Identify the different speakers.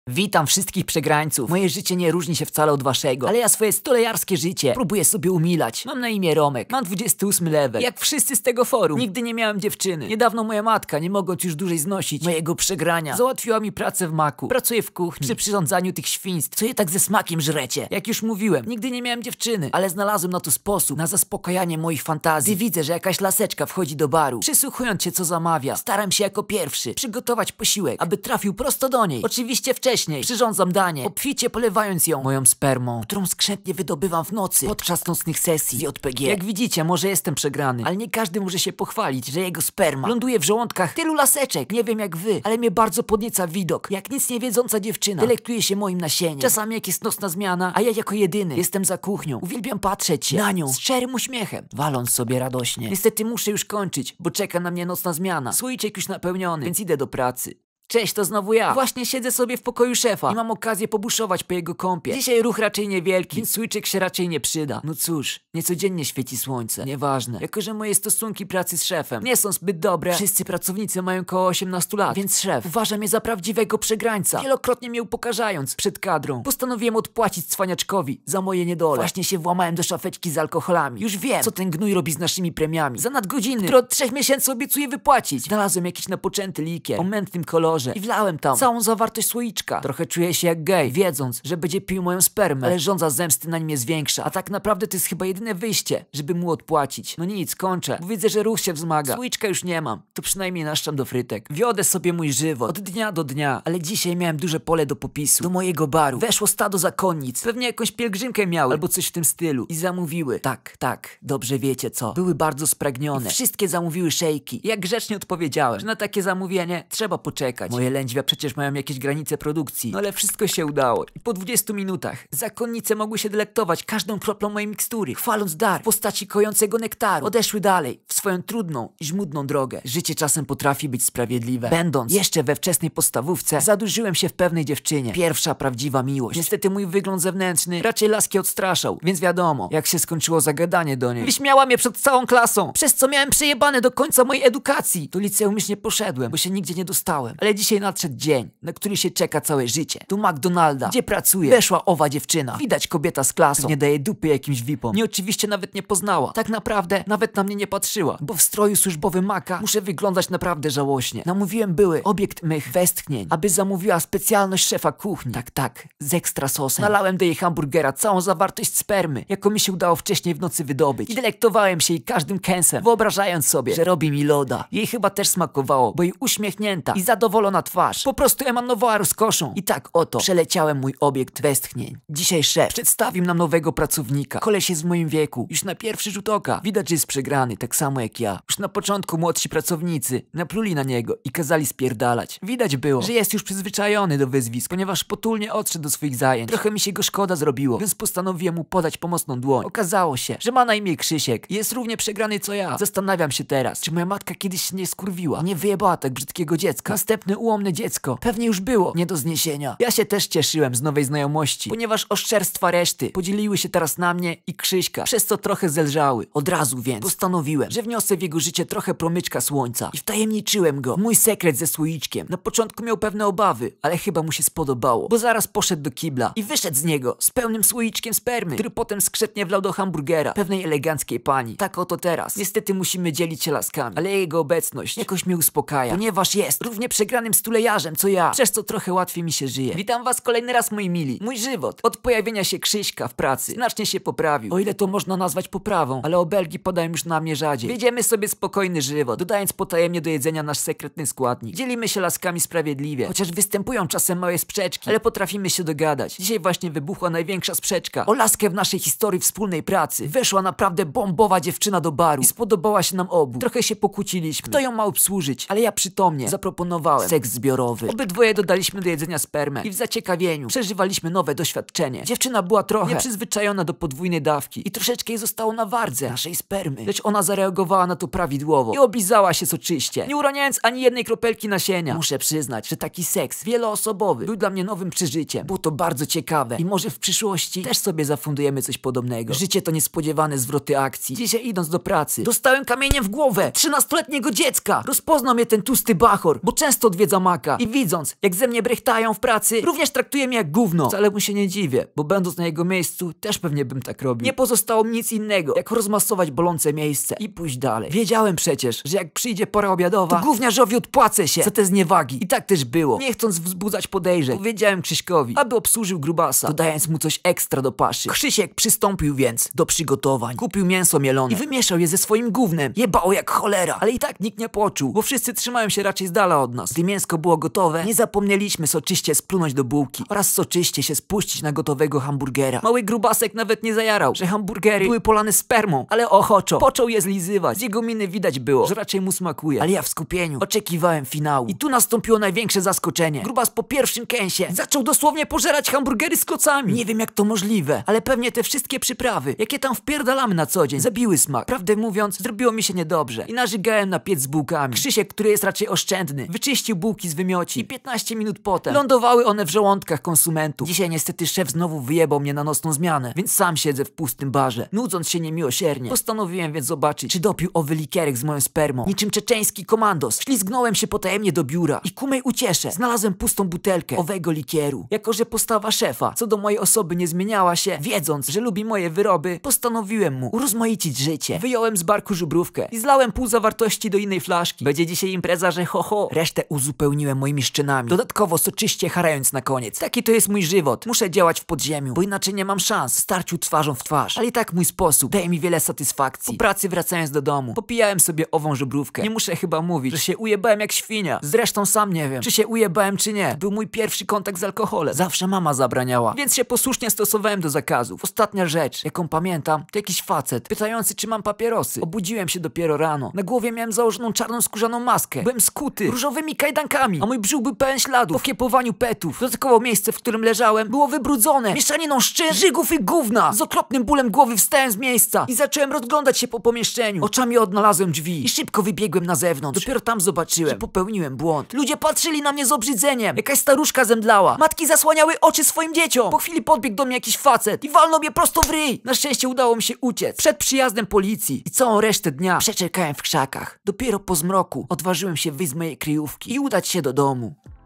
Speaker 1: Witam wszystkich przegrańców. Moje życie nie różni się wcale od waszego, ale ja swoje stolejarskie życie próbuję sobie umilać. Mam na imię Romek, mam 28 level. Jak wszyscy z tego forum. Nigdy nie miałem dziewczyny. Niedawno moja matka, nie mogąc już dłużej znosić mojego przegrania, załatwiła mi pracę w maku. Pracuję w kuchni, przy przyrządzaniu tych świństw, co je tak ze smakiem żrecie. Jak już mówiłem, nigdy nie miałem dziewczyny, ale znalazłem na to sposób, na zaspokajanie moich fantazji. Gdy widzę, że jakaś laseczka wchodzi do baru, przysłuchując się co zamawia, staram się jako pierwszy przygotować posiłek, aby trafił prosto do niej. Oczywiście wcześniej przyrządzam danie, obficie polewając ją moją spermą, którą skrzętnie wydobywam w nocy podczas nocnych sesji z JPG. Jak widzicie, może jestem przegrany, ale nie każdy może się pochwalić, że jego sperma ląduje w żołądkach tylu laseczek. Nie wiem jak wy, ale mnie bardzo podnieca widok, jak nic nie wiedząca dziewczyna delektuje się moim nasieniem. Czasami jak jest nocna zmiana, a ja jako jedyny jestem za kuchnią, uwielbiam patrzeć się na nią z szczerym uśmiechem, waląc sobie radośnie. Niestety muszę już kończyć, bo czeka na mnie nocna zmiana. Słoiczek już napełniony, więc idę do pracy. Cześć, to znowu ja. Właśnie siedzę sobie w pokoju szefa i mam okazję pobuszować po jego kąpie. Dzisiaj ruch raczej niewielki, więc słoiczek się raczej nie przyda. No cóż, niecodziennie świeci słońce. Nieważne. Jako że moje stosunki pracy z szefem nie są zbyt dobre, wszyscy pracownicy mają około 18 lat, więc szef uważa mnie za prawdziwego przegrańca, wielokrotnie mnie upokarzając przed kadrą. Postanowiłem odpłacić cwaniaczkowi za moje niedole. Właśnie się włamałem do szafeczki z alkoholami. Już wiem, co ten gnój robi z naszymi premiami. Za nadgodziny, które od 3 miesięcy obiecuje wypłacić. Znalazłem jakiś napoczęty likier o mętnym kolorze i wlałem tam całą zawartość słoiczka. Trochę czuję się jak gej, wiedząc, że będzie pił moją spermę, ale żądza zemsty na nim jest większa. A tak naprawdę to jest chyba jedyne wyjście, żeby mu odpłacić. No nic, kończę, bo widzę, że ruch się wzmaga. Słoiczka już nie mam, to przynajmniej naszczam do frytek. Wiodę sobie mój żywot od dnia do dnia, ale dzisiaj miałem duże pole do popisu. Do mojego baru weszło stado zakonnic. Pewnie jakąś pielgrzymkę miały, albo coś w tym stylu. I zamówiły. Tak, dobrze wiecie co. Były bardzo spragnione. I wszystkie zamówiły szejki. I jak grzecznie odpowiedziałem, że na takie zamówienie trzeba poczekać. Moje lędźwia przecież mają jakieś granice produkcji. No ale wszystko się udało. I po 20 minutach zakonnice mogły się delektować każdą kroplą mojej mikstury, chwaląc dar w postaci kojącego nektaru. Odeszły dalej w swoją trudną i żmudną drogę. Życie czasem potrafi być sprawiedliwe. Będąc jeszcze we wczesnej podstawówce, zadłużyłem się w pewnej dziewczynie. Pierwsza prawdziwa miłość. Niestety mój wygląd zewnętrzny raczej laski odstraszał, więc wiadomo, jak się skończyło zagadanie do niej. Wyśmiała mnie przed całą klasą, przez co miałem przejebane do końca mojej edukacji. Do liceum już nie poszedłem, bo się nigdzie nie dostałem. Ale dzisiaj nadszedł dzień, na który się czeka całe życie. Do McDonalda, gdzie pracuję, weszła owa dziewczyna. Widać kobieta z klasą, nie daje dupy jakimś vipom. Mnie oczywiście nawet nie poznała. Tak naprawdę nawet na mnie nie patrzyła, bo w stroju służbowym Maka muszę wyglądać naprawdę żałośnie. Namówiłem były obiekt mych westchnień, aby zamówiła specjalność szefa kuchni. Tak, z ekstra sosem. Nalałem do jej hamburgera całą zawartość spermy, jaką mi się udało wcześniej w nocy wydobyć. I delektowałem się jej każdym kęsem, wyobrażając sobie, że robi mi loda. Jej chyba też smakowało, bo jej uśmiechnięta i zadowolona twarz po prostu emanowała rozkoszą. I tak oto przeleciałem mój obiekt westchnień. Dzisiaj szef przedstawił nam nowego pracownika. Koleś jest w moim wieku. Już na pierwszy rzut oka widać, że jest przegrany, tak samo jak ja. Już na początku młodsi pracownicy napluli na niego i kazali spierdalać. Widać było, że jest już przyzwyczajony do wyzwisk, ponieważ potulnie odszedł do swoich zajęć. Trochę mi się go szkoda zrobiło, więc postanowiłem mu podać pomocną dłoń. Okazało się, że ma na imię Krzysiek i jest równie przegrany co ja. Zastanawiam się teraz, czy moja matka kiedyś się nie skurwiła, nie wyjebała tak brzydkiego dziecka. Następne ułomne dziecko pewnie już było nie do zniesienia. Ja się też cieszyłem z nowej znajomości, ponieważ oszczerstwa reszty podzieliły się teraz na mnie i Krzyśka, przez co trochę zelżały. Od razu więc postanowiłem, że wniosę w jego życie trochę promyczka słońca i wtajemniczyłem go w mój sekret ze słoiczkiem. Na początku miał pewne obawy, ale chyba mu się spodobało, bo zaraz poszedł do kibla i wyszedł z niego z pełnym słoiczkiem spermy, który potem skrzętnie wlał do hamburgera pewnej eleganckiej pani. Tak oto teraz. Niestety musimy dzielić się laskami, ale jego obecność jakoś mnie uspokaja, ponieważ jest równie przegranym stulejarzem co ja, przez co trochę łatwiej mi się żyje. Witam was kolejny raz, moi mili. Mój żywot od pojawienia się Krzyśka w pracy znacznie się poprawił, o ile to można nazwać poprawą, ale obelgi podają już na mnie rzadziej. Wiedziemy sobie spokojny żywot, dodając potajemnie do jedzenia nasz sekretny składnik. Dzielimy się laskami sprawiedliwie, chociaż występują czasem małe sprzeczki, ale potrafimy się dogadać. Dzisiaj właśnie wybuchła największa sprzeczka o laskę w naszej historii wspólnej pracy. Weszła naprawdę bombowa dziewczyna do baru i spodobała się nam obu. Trochę się pokłóciliśmy, kto ją ma obsłużyć, ale ja przytomnie zaproponowałem seks zbiorowy. Obydwoje dodaliśmy do jedzenia spermę i w zaciekawieniu przeżywaliśmy nowe doświadczenie. Dziewczyna była trochę nieprzyzwyczajona do podwójnej dawki i troszeczkę jej zostało na wardze naszej spermy, lecz ona zareagowała na to prawidłowo i oblizała się soczyście, nie uroniając ani jednej kropelki nasienia. Muszę przyznać, że taki seks wieloosobowy był dla mnie nowym przeżyciem. Było to bardzo ciekawe i może w przyszłości też sobie zafundujemy coś podobnego. Życie to niespodziewane zwroty akcji. Dzisiaj idąc do pracy dostałem kamieniem w głowę 13-letniego dziecka. Rozpoznał mnie ten tłusty bachor, bo często odwiedzał odwiedza Maka i widząc, jak ze mnie brechtają w pracy, również traktuje mnie jak gówno. Wcale mu się nie dziwię, bo będąc na jego miejscu, też pewnie bym tak robił. Nie pozostało mi nic innego, jak rozmasować bolące miejsce i pójść dalej. Wiedziałem przecież, że jak przyjdzie pora obiadowa, to gówniarzowi odpłacę się za te zniewagi. I tak też było. Nie chcąc wzbudzać podejrzeń, powiedziałem Krzyśkowi, aby obsłużył grubasa, dodając mu coś ekstra do paszy. Krzysiek przystąpił więc do przygotowań. Kupił mięso mielone i wymieszał je ze swoim gównem. Jebało jak cholera, ale i tak nikt nie poczuł, bo wszyscy trzymają się raczej z dala od nas. Gdy mięsko było gotowe, nie zapomnieliśmy soczyście splunąć do bułki oraz soczyście się spuścić na gotowego hamburgera. Mały grubasek nawet nie zajarał, że hamburgery były polane spermą, ale ochoczo począł je zlizywać. Z jego miny widać było, że raczej mu smakuje, ale ja w skupieniu oczekiwałem finału. I tu nastąpiło największe zaskoczenie. Grubas po pierwszym kęsie zaczął dosłownie pożerać hamburgery z kocami. Nie wiem jak to możliwe, ale pewnie te wszystkie przyprawy, jakie tam wpierdalamy na co dzień, zabiły smak. Prawdę mówiąc, zrobiło mi się niedobrze i narzygałem na piec z bułkami. Krzysiek, który jest raczej oszczędny, wyczyścił bułki z wymioci i 15 minut potem lądowały one w żołądkach konsumentów. Dzisiaj niestety szef znowu wyjebał mnie na nocną zmianę, więc sam siedzę w pustym barze, nudząc się niemiłosiernie. Postanowiłem więc zobaczyć, czy dopił owy likierek z moją spermą. Niczym czeczeński komandos ślizgnąłem się potajemnie do biura i ku mej uciesze znalazłem pustą butelkę owego likieru. Jako że postawa szefa co do mojej osoby nie zmieniała się, wiedząc, że lubi moje wyroby, postanowiłem mu urozmaicić życie. Wyjąłem z barku żubrówkę i zlałem pół zawartości do innej flaszki. Będzie dzisiaj impreza, że ho ho. Resztę uzupełniłem moimi szczynami, dodatkowo soczyście harając na koniec. Taki to jest mój żywot. Muszę działać w podziemiu, bo inaczej nie mam szans w starciu twarzą w twarz. Ale i tak mój sposób daje mi wiele satysfakcji. Po pracy wracając do domu, popijałem sobie ową żubrówkę. Nie muszę chyba mówić, że się ujebałem jak świnia. Zresztą sam nie wiem, czy się ujebałem czy nie. Był mój pierwszy kontakt z alkoholem. Zawsze mama zabraniała, więc się posłusznie stosowałem do zakazów. Ostatnia rzecz, jaką pamiętam, to jakiś facet pytający, czy mam papierosy. Obudziłem się dopiero rano. Na głowie miałem założoną czarną skórzaną maskę. Byłem skuty różowymi kajdankami, a mój brzuch był pełen śladów po kiepowaniu petów. Dodatkowo miejsce, w którym leżałem, było wybrudzone mieszaniną szczyn, żygów i gówna. Z okropnym bólem głowy wstałem z miejsca i zacząłem rozglądać się po pomieszczeniu. Oczami odnalazłem drzwi i szybko wybiegłem na zewnątrz. Dopiero tam zobaczyłem, że popełniłem błąd. Ludzie patrzyli na mnie z obrzydzeniem. Jakaś staruszka zemdlała. Matki zasłaniały oczy swoim dzieciom. Po chwili podbiegł do mnie jakiś facet i walnął mnie prosto w ryj. Na szczęście udało mi się uciec przed przyjazdem policji i całą resztę dnia przeczekałem w krzakach. Dopiero po zmroku odważyłem się wyjść z mojej kryjówki i udać się do domu.